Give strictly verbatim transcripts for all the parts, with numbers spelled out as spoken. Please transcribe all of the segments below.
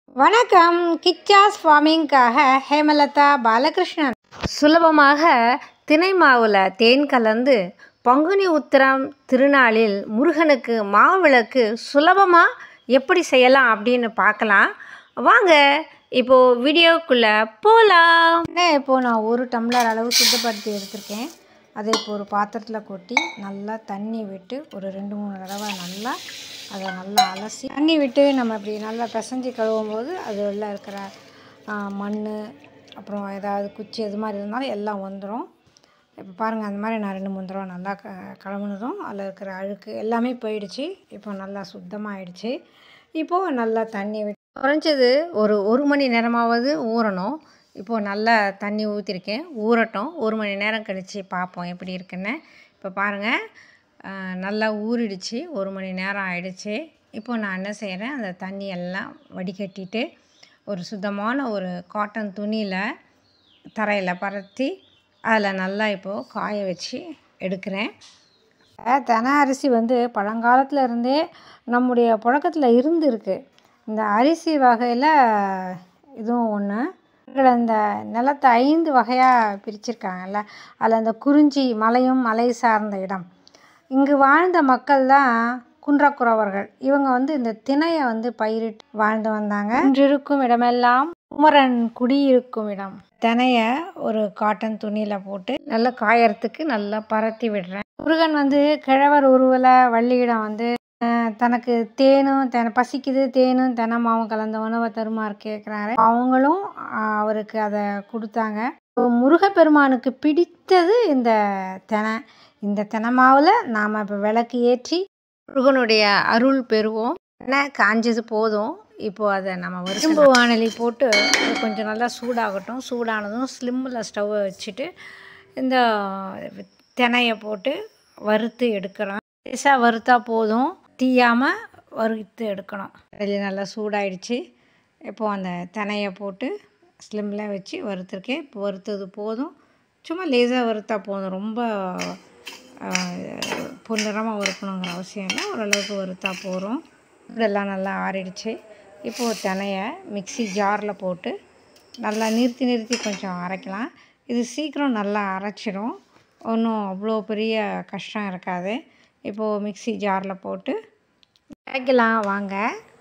வணக்கம். கிச்சாஸ் ஃபார்மிங்காக ஹேமலதா பாலகிருஷ்ணன். சுலபமாக தினை மாவில் தேன் கலந்து பங்குனி உத்திரம் திருநாளில் முருகனுக்கு மாவிளக்கு சுலபமாக எப்படி செய்யலாம் அப்படின்னு பார்க்கலாம். வாங்க இப்போது வீடியோக்குள்ளே போகலாம். இப்போது நான் ஒரு டம்ளர் அளவு சுத்தப்படுத்தி எடுத்திருக்கேன். அதை இப்போ ஒரு பாத்திரத்தில் கொட்டி நல்லா தண்ணி விட்டு ஒரு ரெண்டு மூணு தடவை நல்லா அதை நல்லா அலசி தண்ணி விட்டு நம்ம இப்படி நல்லா பிசைஞ்சு கழுவும் போது அது உள்ள இருக்கிற மண் அப்புறம் ஏதாவது குச்சி இது மாதிரி இருந்தாலும் எல்லாம் வந்துடும். இப்போ பாருங்கள், அந்த மாதிரி நான் ரெண்டு மூணு தடவை நல்லா க கழுவுனதும் அதில் இருக்கிற அழுக்கு எல்லாமே போயிடுச்சு. இப்போ நல்லா சுத்தமாக ஆயிடுச்சு. இப்போது நல்லா தண்ணி விட்டு குறைஞ்சது ஒரு ஒரு மணி நேரமாவது ஊறணும். இப்போது நல்லா தண்ணி ஊற்றிருக்கேன், ஊறட்டும். ஒரு மணி நேரம் கழித்து பார்ப்போம் எப்படி இருக்குன்னு. இப்போ பாருங்கள், நல்லா ஊறிடுச்சு. ஒரு மணி நேரம் ஆயிடுச்சு. இப்போது நான் என்ன செய்கிறேன், அந்த தண்ணி எல்லாம் வடிகட்டிட்டு ஒரு சுத்தமான ஒரு காட்டன் துணியில் தரையில் பரத்தி அதில் நல்லா இப்போது காய வச்சு எடுக்கிறேன். தெனை அரிசி வந்து பழங்காலத்தில் இருந்தே நம்முடைய புழக்கத்தில் இருந்துருக்கு. இந்த அரிசி வகையில் இதுவும் ஒன்று. இதில் இந்த நிலத்தை ஐந்து வகையாக பிரிச்சிருக்காங்கல்ல, அதில் அந்த குறிஞ்சி மலையும் மலை சார்ந்த இடம். இங்கு வாழ்ந்த மக்கள் தான் குன்றக்குறவர்கள். இவங்க வந்து இந்த திணையை வந்து பயிரிட்டு வாழ்ந்து வந்தாங்க. இன்றிருக்கும் இடமெல்லாம் குமரன் குடியிருக்கும் இடம். தினையை ஒரு காட்டன் துணியில் போட்டு நல்லா காயறதுக்கு நல்லா பரத்தி விடுறேன். முருகன் வந்து கிழவர் உருவில் வள்ளியிடம் வந்து தனக்கு தேனும் தென பசிக்குது தேனும் தெனமாவும் கலந்த உணவை தருமாறு கேட்குறாரு. அவங்களும் அவருக்கு அதை கொடுத்தாங்க. முருகப்பெருமானுக்கு பிடித்தது இந்த தெனை. இந்த தெனை மாவில் நாம் இப்போ விளக்கு ஏற்றி முருகனுடைய அருள் பெறுவோம். தெனை காஞ்சது போதும். இப்போது அதை நம்ம இரும்பு வாணலி போட்டு அது கொஞ்சம் நல்லா சூடாகட்டும். சூடானதும் ஸ்லிம்மில் ஸ்டவ்வை வச்சுட்டு இந்த தெனையை போட்டு வறுத்து எடுக்கிறோம். லேசாக வறுத்தா போதும், தீயாமல் வறுத்து எடுக்கணும். அதில் நல்லா சூடாயிடுச்சு. இப்போது அந்த தெனையை போட்டு ஸ்லிம்மில் வச்சு வறுத்துருக்கேன். இப்போ வறுத்தது போதும், சும்மா லேசாக வறுத்தா போதும். ரொம்ப பொன்னிறமாக வறுக்கணுங்கிற அவசியம் இல்லை, ஓரளவுக்கு வறுத்தா போகிறோம். இதெல்லாம் நல்லா ஆறிடுச்சு. இப்போது தெனையை மிக்சி ஜாரில் போட்டு நல்லா நிறுத்தி நிறுத்தி கொஞ்சம் அரைக்கலாம். இது சீக்கிரம் நல்லா அரைச்சிடும், ஒன்றும் அவ்வளோ பெரிய கஷ்டம் இருக்காது. இப்போது மிக்சி ஜாரில் போட்டு அரைக்கலாம் வாங்க.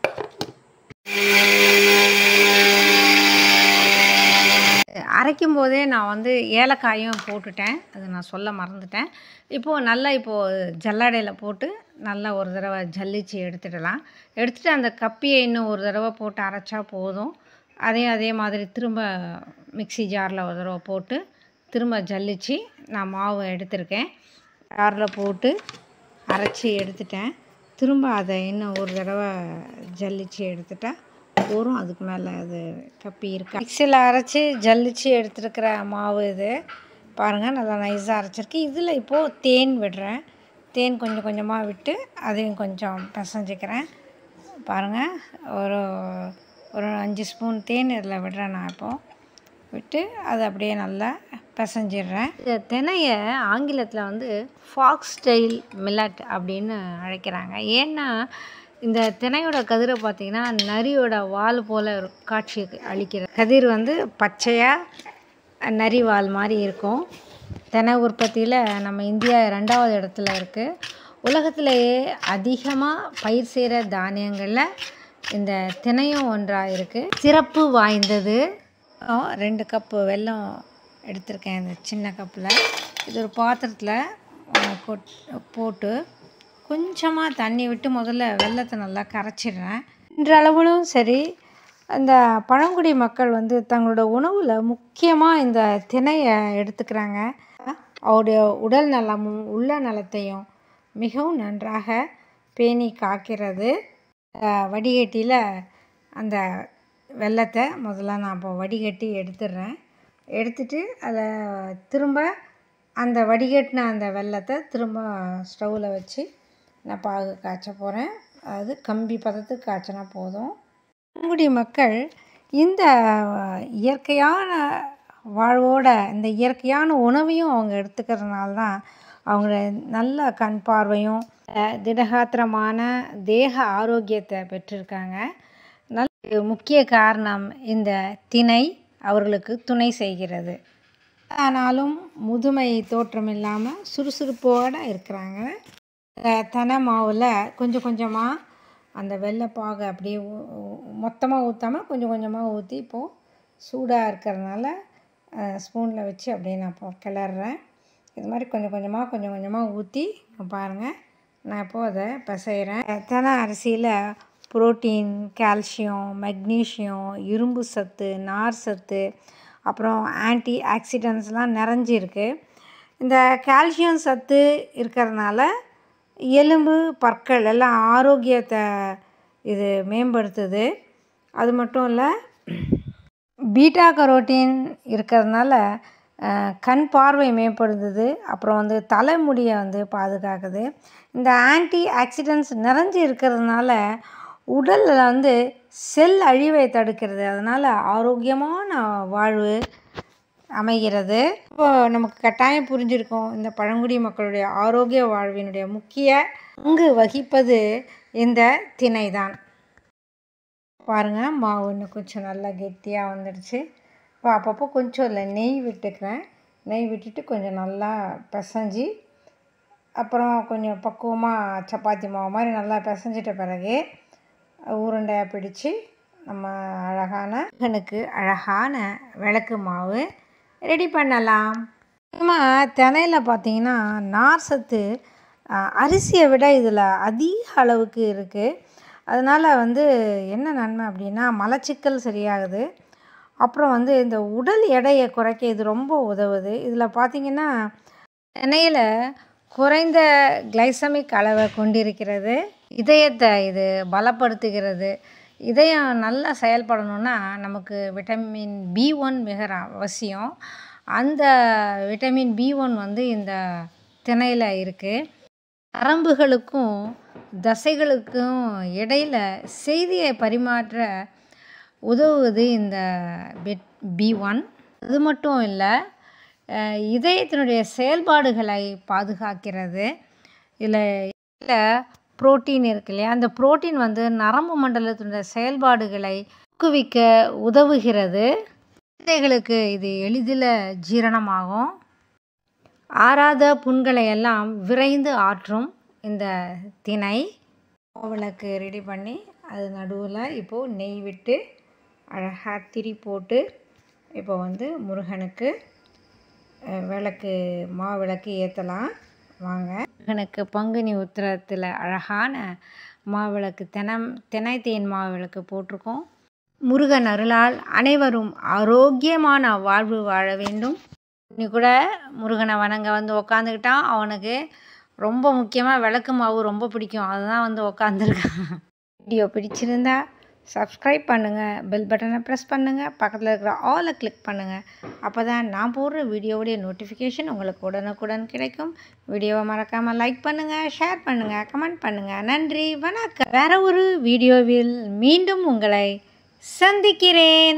அரைக்கும் போதே நான் வந்து ஏலக்காயும் போட்டுட்டேன், அது நான் சொல்ல மறந்துட்டேன். இப்போது நல்லா இப்போது ஜல்லடையில் போட்டு நல்லா ஒரு தடவை ஜல்லிச்சு எடுத்துடலாம். எடுத்துகிட்டு அந்த கப்பியை இன்னும் ஒரு தடவை போட்டு அரைச்சா போதும். அதையும் அதே மாதிரி திரும்ப மிக்சி ஜாரில் ஒரு தடவை போட்டு திரும்ப ஜல்லிச்சு நான் மாவு எடுத்திருக்கேன். ஜாரில் போட்டு அரைச்சி எடுத்துட்டேன். திரும்ப அதை இன்னும் ஒரு தடவை ஜல்லிச்சு எடுத்துட்டா போதும். அதுக்கு மேலே அது கப்பி இருக்கா. மிக்சியில் அரைச்சி ஜல்லிச்சு எடுத்துருக்கிற மாவு இது பாருங்கள், நல்லா நைஸாக அரைச்சிருக்கு. இதில் இப்போது தேன் விடுறேன். தேன் கொஞ்சம் கொஞ்சமாக விட்டு அதையும் கொஞ்சம் பிசைஞ்சிக்கிறேன். பாருங்கள், ஒரு ஒரு அஞ்சு ஸ்பூன் தேன் இதில் விடுறேன் நான். இப்போது விட்டு அதை அப்படியே நல்லா பிசைஞ்சிடுறேன். இந்த தினையை ஆங்கிலத்தில் வந்து ஃபாக்ஸ் ஸ்டைல் மில்லட் அப்படின்னு அழைக்கிறாங்க. ஏன்னா இந்த தினையோட கதிரை பார்த்திங்கன்னா நரியோட வால் போல் காட்சி அளிக்கிற கதிர் வந்து பச்சையாக நரி வால் மாதிரி இருக்கும். தினை உற்பத்தியில் நம்ம இந்தியா ரெண்டாவது இடத்துல இருக்குது. உலகத்திலேயே அதிகமாக பயிர் செய்கிற தானியங்களில் இந்த தினையும் ஒன்றாக இருக்குது. சிறப்பு வாய்ந்தது. ரெண்டு கப்பு வெல்லம் எடுத்திருக்கேன் இந்த சின்ன கப்பில். இது ஒரு பாத்திரத்தில் கொட் போட்டு கொஞ்சமாக தண்ணி விட்டு முதல்ல வெல்லத்தை நல்லா கரைச்சிடுறேன். இன்றளவிலும் சரி, அந்த பழங்குடி மக்கள் வந்து தங்களோட உணவில் முக்கியமாக இந்த தினையை எடுத்துக்கிறாங்க. அவருடைய உடல் நலமும் உள்ள நலத்தையும் மிகவும் நன்றாக பேணி காக்கிறது. வடிகட்டியில் அந்த வெல்லத்தை முதல்ல நான் இப்போ வடிகட்டி எடுத்துடுறேன். எடுத்துட்டு அதை திரும்ப அந்த வடிகட்டின அந்த வெல்லத்தை திரும்ப ஸ்டவ்வில் வச்சு நான் பாகு காய்ச்ச போகிறேன். அது கம்பி பதத்துக்கு காய்ச்சினா போதும். பழங்குடி மக்கள் இந்த இயற்கையான வாழ்வோட இந்த இயற்கையான உணவையும் அவங்க எடுத்துக்கிறதுனால தான் அவங்க நல்ல கண் பார்வையும் திடகாத்திரமான தேக ஆரோக்கியத்தை பெற்றிருக்காங்க. நல்ல முக்கிய காரணம் இந்த திணை அவர்களுக்கு துணை செய்கிறது. ஆனாலும் முதுமை தோற்றம் இல்லாமல் சுறுசுறுப்போடு இருக்கிறாங்க. தெனை மாவில் கொஞ்சம் கொஞ்சமாக அந்த வெள்ளைப்பாகை அப்படியே மொத்தமாக ஊற்றாமல் கொஞ்சம் கொஞ்சமாக ஊற்றி இப்போது சூடாக இருக்கிறதுனால ஸ்பூனில் வச்சு அப்படியே நான் இப்போ கிளறேன். இது மாதிரி கொஞ்சம் கொஞ்சமாக கொஞ்சம் கொஞ்சமாக ஊற்றி பாருங்கள். நான் இப்போது அதை பிசைகிறேன். தெனை அரிசியில் புரோட்டீன், கால்சியம், மெக்னீஷியம், இரும்பு சத்து, நார் சத்து, அப்புறம் ஆன்டி ஆக்சிடென்ட்ஸ்லாம் நிறைஞ்சிருக்கு. இந்த கால்சியம் சத்து இருக்கிறதுனால எலும்பு, பற்கள் எல்லாம் ஆரோக்கியத்தை இது மேம்படுத்துது. அது மட்டும் இல்லை, பீட்டா கரோட்டின் இருக்கிறதுனால கண் பார்வை மேம்படுத்துது. அப்புறம் வந்து தலைமுடியை வந்து பாதுகாக்குது. இந்த ஆன்டி ஆக்சிடென்ட்ஸ் நிறைஞ்சி இருக்கிறதுனால உடலில் வந்து செல் அழிவை தடுக்கிறது. அதனால் ஆரோக்கியமான வாழ்வு அமைகிறது. இப்போது நமக்கு கட்டாயம் புரிஞ்சிருக்கும், இந்த பழங்குடி மக்களுடைய ஆரோக்கிய வாழ்வினுடைய முக்கிய பங்கு வகிப்பது இந்த திணை தான். பாருங்கள், மாவு இன்னும் கொஞ்சம் நல்லா கெட்டியாக வந்துடுச்சு. இப்போ அப்பப்போ கொஞ்சம் இல்லை நெய் விட்டுக்கிறேன். நெய் விட்டுட்டு கொஞ்சம் நல்லா பிசைஞ்சி அப்புறம் கொஞ்சம் பக்குவமாக சப்பாத்தி மாவு மாதிரி நல்லா பிசைஞ்சிட்ட பிறகு உருண்டையாக பிடிச்சு நம்ம அழகான முருகனுக்கு அழகான விளக்கு மாவு ரெடி பண்ணலாம். நம்ம தினையில் பார்த்திங்கன்னா நார் சத்து அரிசியை விட இதில் அதிக அளவுக்கு இருக்குது. அதனால் வந்து என்ன நன்மை அப்படின்னா மலச்சிக்கல் சரியாகுது. அப்புறம் வந்து இந்த உடல் எடையை குறைக்க இது ரொம்ப உதவுது. இதில் பார்த்திங்கன்னா தினையில் குறைந்த கிளைசமிக் அளவை கொண்டிருக்கிறது. இதயத்தை இது பலப்படுத்துகிறது. இதயம் நல்லா செயல்படணுன்னா நமக்கு விட்டமின் பி ஒன் மிக அவசியம். அந்த விட்டமின் பி ஒன் வந்து இந்த திணையில் இருக்குது. நரம்புகளுக்கும் தசைகளுக்கும் இடையில் செய்தியை பரிமாற்ற உதவுவது இந்த பி ஒன். அது மட்டும் இல்லை, இதயத்தினுடைய செயல்பாடுகளை பாதுகாக்கிறது. இதில் இதில் புரோட்டீன் இருக்கு இல்லையா, அந்த புரோட்டீன் வந்து நரம்பு மண்டலத்தினுடைய செயல்பாடுகளை ஊக்குவிக்க உதவுகிறது. குழந்தைகளுக்கு இது எளிதில் ஜீரணமாகும். ஆறாத புண்களை எல்லாம் விரைந்து ஆற்றும் இந்த திணை. விளக்கு ரெடி பண்ணி அது நடுவில் இப்போது நெய் விட்டு அழகாக திரி போட்டு இப்போ வந்து முருகனுக்கு விளக்கு மாவிளக்கு ஏற்றலாம். வாங்க, முருகனுக்கு பங்குனி உத்திரத்தில் அழகான மாவிளக்கு தினம் தினை தேன் மாவிளக்கு போட்டிருக்கோம். முருகன் அருளால் அனைவரும் ஆரோக்கியமான வாழ்வு வாழ வேண்டும். இன்னி கூட முருகனை வணங்க வந்து உக்காந்துக்கிட்டான். அவனுக்கு ரொம்ப முக்கியமாக விளக்கு மாவு ரொம்ப பிடிக்கும். அதுதான் வந்து உக்காந்துருக்கான். வீடியோ பிடிச்சிருந்தா சப்ஸ்கிரைப் பண்ணுங்கள், பெல் பட்டனை ப்ரெஸ் பண்ணுங்கள், பக்கத்தில் இருக்கிற ஆலை கிளிக் பண்ணுங்கள். அப்போ தான் நான் போடுற வீடியோவுடைய நோட்டிஃபிகேஷன் உங்களுக்கு உடனுக்குடன் கிடைக்கும். வீடியோவை மறக்காமல் லைக் பண்ணுங்கள், ஷேர் பண்ணுங்கள், கமெண்ட் பண்ணுங்கள். நன்றி, வணக்கம். வேறு ஒரு வீடியோவில் மீண்டும் உங்களை சந்திக்கிறேன்.